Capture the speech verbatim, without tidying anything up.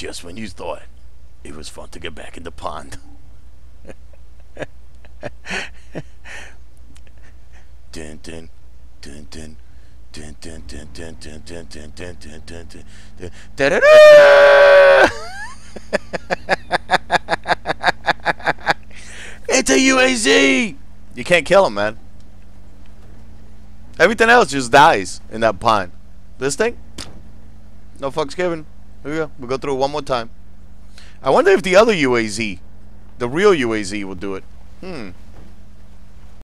Just when you thought it was fun to get back in the pond. Dun dun dun dun dun dun dun dun dun dun dun dun dun dun dun dun dun. It's a U A Z! You can't kill him, man. Everything else just dies in that pond. This thing? No fucks given. Here we go. We'll go through it one more time. I wonder if the other U A Z, the real U A Z, will do it. Hmm.